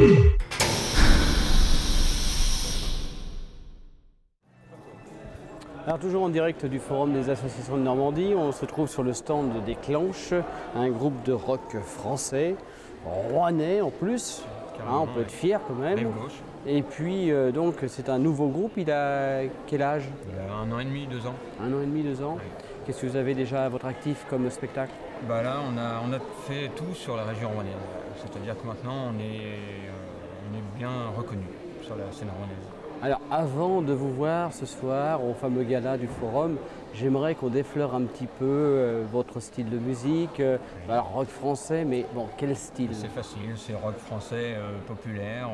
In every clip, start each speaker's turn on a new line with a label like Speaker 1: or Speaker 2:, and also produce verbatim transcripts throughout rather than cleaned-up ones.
Speaker 1: Alors toujours en direct du Forum des associations de Normandie, on se trouve sur le stand des Clanches, un groupe de rock français, rouennais en plus, hein, on peut être fier quand même. Et puis euh, donc c'est un nouveau groupe, il a quel âge?
Speaker 2: Il a un an et demi, deux ans.
Speaker 1: Un an et demi, deux ans.
Speaker 2: Oui.
Speaker 1: Qu'est-ce que vous avez déjà à votre actif comme spectacle?
Speaker 2: Bah là on a, on a fait tout sur la région rouennaise, c'est-à-dire que maintenant on est, euh, on est bien reconnu sur la scène rouennaise.
Speaker 1: Alors avant de vous voir ce soir au fameux gala du Forum, j'aimerais qu'on défleure un petit peu euh, votre style de musique. Euh,
Speaker 2: Oui.
Speaker 1: Alors rock français, mais bon, quel style?
Speaker 2: C'est facile, c'est rock français euh, populaire,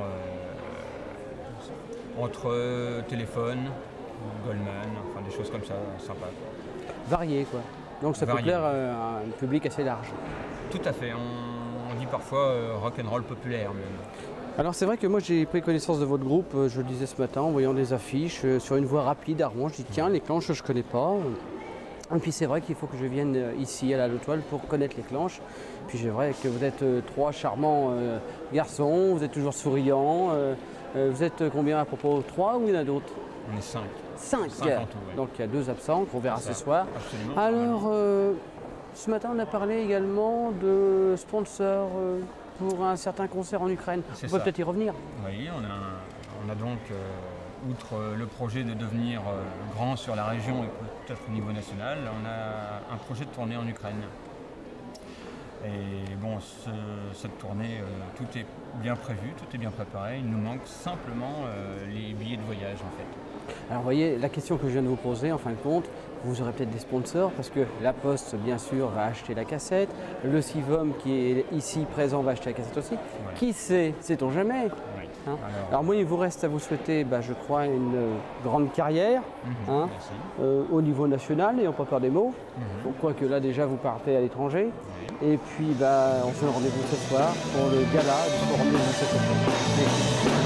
Speaker 2: euh, entre euh, Téléphone, Goldman, enfin des choses comme ça, sympa.
Speaker 1: Varié quoi. Donc ça
Speaker 2: Varié.
Speaker 1: peut plaire euh, à un public assez large.
Speaker 2: Tout à fait, on, on dit parfois euh, rock and roll populaire même.
Speaker 1: Alors c'est vrai que moi j'ai pris connaissance de votre groupe, euh, je le disais ce matin en voyant des affiches euh, sur une voie rapide à Rouen. Je dis tiens, les Clanches je connais pas. Et puis c'est vrai qu'il faut que je vienne euh, ici à la Lautoile pour connaître les Clanches. Puis c'est vrai que vous êtes euh, trois charmants euh, garçons, vous êtes toujours souriants. Euh, euh, vous êtes combien à propos? Trois ou il y en a d'autres?
Speaker 2: On est cinq.
Speaker 1: Cinq.
Speaker 2: Cinq en tout, ouais.
Speaker 1: Donc il y a deux absents qu'on verra ce soir.
Speaker 2: Absolument.
Speaker 1: Alors euh, ce matin on a parlé également de sponsors euh, pour un certain concert en Ukraine. On peut peut-être y revenir.
Speaker 2: Oui, on a, on a donc, euh, outre euh, le projet de devenir euh, grand sur la région et peut-être au niveau national, on a un projet de tournée en Ukraine. Et bon, ce, cette tournée, euh, tout est bien prévu, tout est bien préparé. Il nous manque simplement euh, les billets de voyage en fait.
Speaker 1: Alors vous voyez, la question que je viens de vous poser, en fin de compte, vous aurez peut-être des sponsors parce que la Poste, bien sûr, va acheter la cassette. Le Civom qui est ici présent va acheter la cassette aussi.
Speaker 2: Ouais.
Speaker 1: Qui sait, sait-on jamais.
Speaker 2: Oui.
Speaker 1: Hein.
Speaker 2: Alors,
Speaker 1: Alors moi, il vous reste à vous souhaiter, bah, je crois, une euh, grande carrière
Speaker 2: mm-hmm,
Speaker 1: hein,
Speaker 2: merci.
Speaker 1: euh, au niveau national, n'ayons pas peur des mots.
Speaker 2: Mm-hmm.
Speaker 1: Donc, quoique là, déjà, vous partez à l'étranger.
Speaker 2: Oui.
Speaker 1: Et puis, bah, on se donne rendez-vous ce soir pour le gala du Forum des associations.